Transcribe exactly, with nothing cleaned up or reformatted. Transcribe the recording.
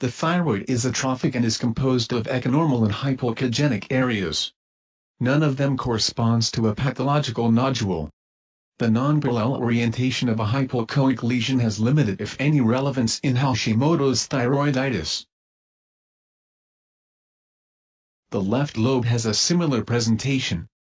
The thyroid is atrophic and is composed of echonormal and hypoechogenic areas. None of them corresponds to a pathological nodule. The non-parallel orientation of a hypoechoic lesion has limited if any relevance in Hashimoto's thyroiditis. The left lobe has a similar presentation.